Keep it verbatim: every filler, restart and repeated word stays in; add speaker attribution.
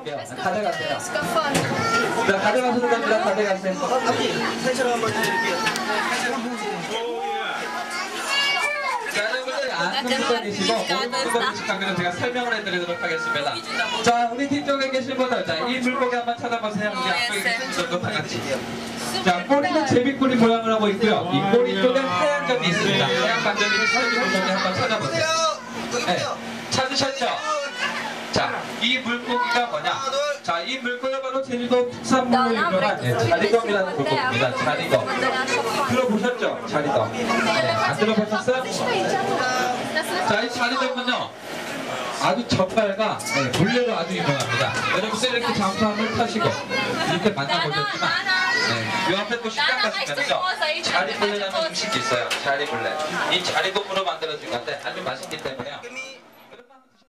Speaker 1: 드릴게요. 가져가세요. 자, 가져가시는 겁니다. 가져가세요.
Speaker 2: 살처럼 한번 해드릴게요.
Speaker 1: 자, 여러분들 안쪽에 계시고 오른쪽으로 직관계는 제가 설명을 해드리도록 하겠습니다. 자, 우리 뒤쪽에 계신 분들, 자, 이 물고기 한번 찾아보세요. 우리 앞쪽에 계신 분들도 다 같이. 자, 꼬리는 제비꼬리 모양을 하고 있고요. 이 꼬리 쪽에 하얀 점이 있습니다. 하얀 반점이 있는 이 물고기 한번 찾아보세요. 네, 찾으셨죠? 자, 이 물고기가 뭐냐? 자, 이 물고기가 바로 제주도 특산물로 유명한 네, 자리돔이라는 물고기입니다. 자리돔. 들어보셨죠? 자리돔. 네, 안 들어보셨어요? 자, 이 자리돔은요, 아주 젓갈과 네, 물레로 아주 유명합니다. 여러분들 이렇게 잠수함을 타시고 이렇게 만나보셨지만 네, 이 앞에 또 식당 가시면요, 자리불레라는 음식이 있어요. 자리불레. 이 자리돔으로 만들어진 건데 아주 맛있기 때문에요.